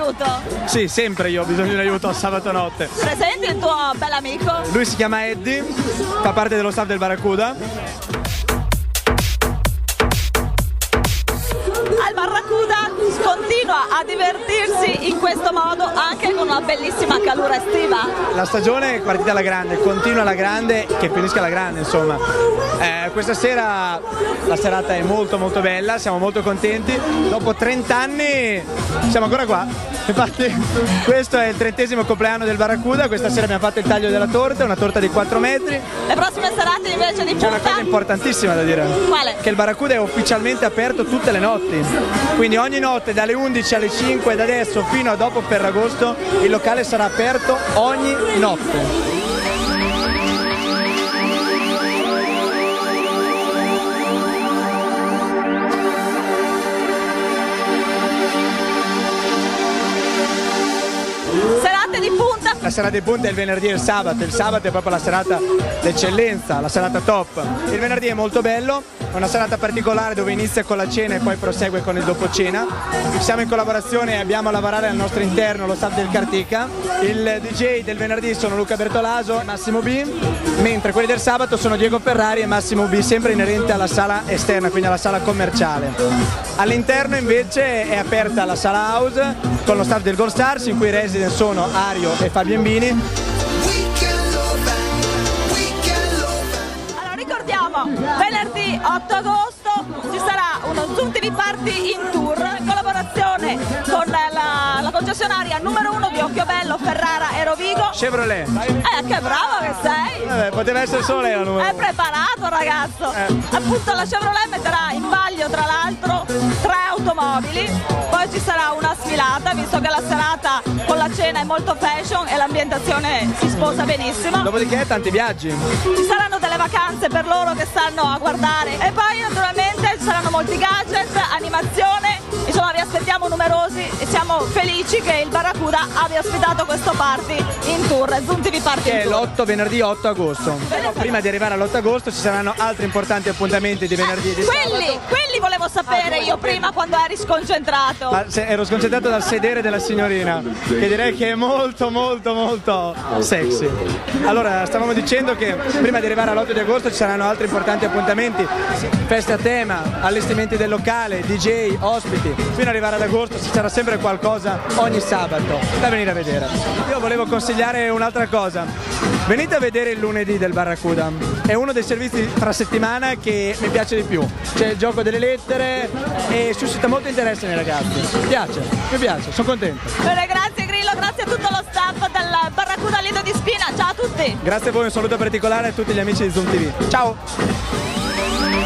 aiuto? Sì, sempre io ho bisogno di un aiuto a sabato notte. Presenti il tuo bell'amico? Lui si chiama Eddie, fa parte dello staff del Barracuda. Al Barracuda continua a divertirsi in questo modo anche con una bellissima calura estiva. La stagione è partita alla grande, continua alla grande, che finisca alla grande, insomma. Questa sera la serata è molto molto bella, siamo molto contenti. Dopo 30 anni siamo ancora qua. Infatti questo è il 30° compleanno del Barracuda, questa sera abbiamo fatto il taglio della torta, una torta di 4 metri. Le prossime serate invece di C'è una punta? cosa importantissima da dire. Quale? Che il Barracuda è ufficialmente aperto tutte le notti. Quindi ogni notte dalle 11 alle 5 da adesso fino a dopo Ferragosto il locale sarà aperto ogni notte. Serate di punta? La serata di punta è il venerdì e il sabato è proprio la serata d'eccellenza, la serata top. Il venerdì è molto bello, è una serata particolare dove inizia con la cena e poi prosegue con il dopo cena. Siamo in collaborazione e abbiamo a lavorare al nostro interno lo staff del Cartica. Il DJ del venerdì sono Luca Bertolaso e Massimo B, mentre quelli del sabato sono Diego Ferrari e Massimo B, sempre inerente alla sala esterna, quindi alla sala commerciale. All'interno invece è aperta la sala house con lo staff del Gold Stars, in cui i resident sono Ario e Fabio Embini. Allora ricordiamo, venerdì 8 agosto ci sarà uno Zoom TV Party in tour in collaborazione con la concessionaria numero 1 di Occhiobello, Ferrara e Rovigo. Chevrolet. Che bravo che sei! Poteva essere solo lei la numero 1. È preparato ragazzo! Appunto la Chevrolet metterà in palio tra l'altro 3 automobili, poi ci sarà una sfilata, visto che la serata con la cena è molto fashion e l'ambientazione si sposa benissimo. Dopodiché tanti viaggi. Ci saranno delle vacanze per loro che stanno a guardare e poi naturalmente ci saranno molti gadget, animazione, insomma vi aspettiamo numerosi e siamo felici che il Barracuda abbia ospitato questo party in tour, Zoom TV Party Che in è tour. venerdì 8 agosto. Però prima di arrivare all'8 agosto ci saranno altri importanti appuntamenti di venerdì e di sabato. Quelli volevo sapere io prima quando eri sconcentrato. Ma ero sconcentrato dal sedere della signorina, che direi che è molto molto molto sexy. Allora, stavamo dicendo che prima di arrivare all'8 di agosto ci saranno altri importanti appuntamenti, feste a tema, allestimenti del locale, DJ, ospiti. Fino ad arrivare ad agosto ci sarà sempre qualcosa ogni sabato da venire a vedere. Io volevo consigliare un'altra cosa. Venite a vedere il lunedì del Barracuda. È uno dei servizi tra settimana che mi piace di più. C'è il gioco delle lettere e suscita molto interesse nei ragazzi. Mi piace, sono contento. Bene, grazie Grillo, grazie a tutto lo staff del Barracuda Lido di Spina, ciao a tutti! Grazie a voi, un saluto particolare a tutti gli amici di Zoom TV. Ciao!